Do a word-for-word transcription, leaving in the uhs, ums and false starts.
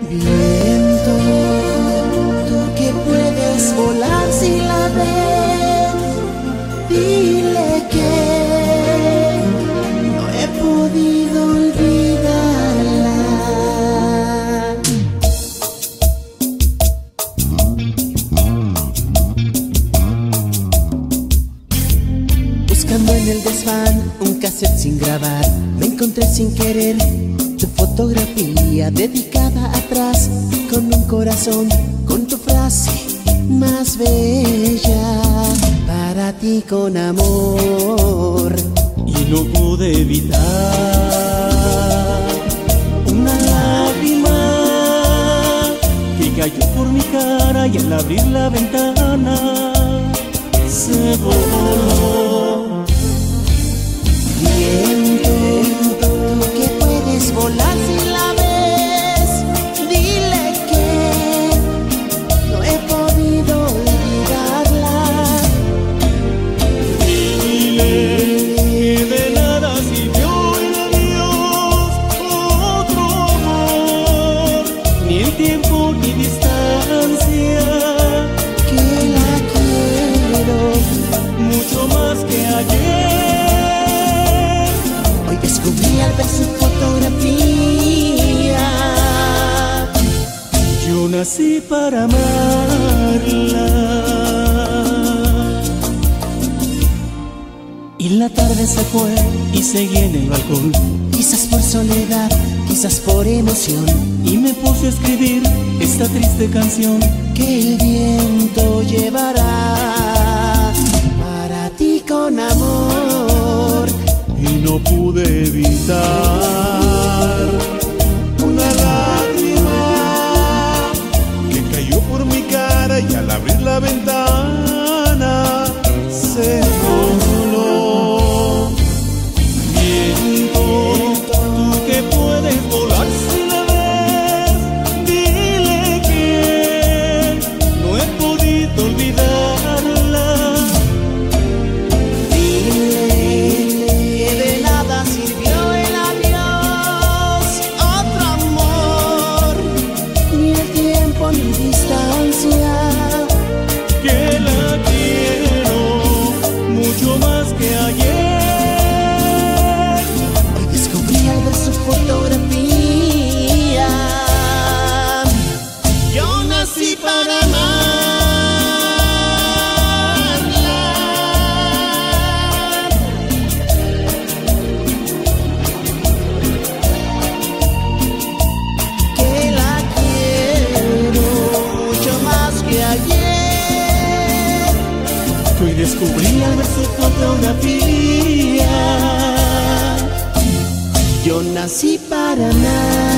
Viento, tú que puedes volar si la ves, dile que no he podido olvidarla. Buscando en el desván un cassette sin grabar, me encontré sin querer tu fotografía dedicada atrás, con un corazón, con tu frase más bella, para ti con amor. Y no pude evitar una lágrima que cayó por mi cara, y al abrir la ventana se voló. Viento, tú que puedes volar si la ves, dile que no he podido olvidarla. Dile que de nada sirvió el adiós, otro amor, ni el tiempo ni distancia, Que la quiero mucho más que ayer. hoy, descubrí al ver su fotografía. Yo nací para amarla. Y la tarde se fue y seguí en el balcón, Quizás por soledad, quizás por emoción, y me puse a escribir esta triste canción. que el viento llevará para ti con amor. Y no pude evitar una lágrima que cayó por mi cara, y al abrir la ventana se voló. Viento, tú que puedes volar si la ves, dile que no he podido olvidarla. Dile que de nada sirvió el adiós, otro amor, ni el tiempo ni distancia. Que la quiero mucho más que ayer. Hoy descubrí al ver su fotografía. Yo nací para amarla. Que la quiero mucho más que ayer. Hoy descubrí al ver su fotografía. Yo nací para nada.